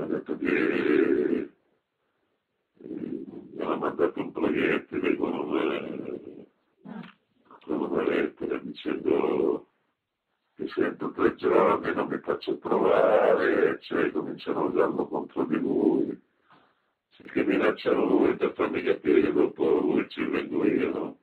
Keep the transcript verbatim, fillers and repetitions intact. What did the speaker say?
ha detto che mi ha mandato un proiettile con una, con una lettera dicendo che se entro tre giorni non mi faccio trovare, cioè cominciano a usarlo contro di lui, che minacciano lui per farmi capire che dopo lui ci vengo io, no?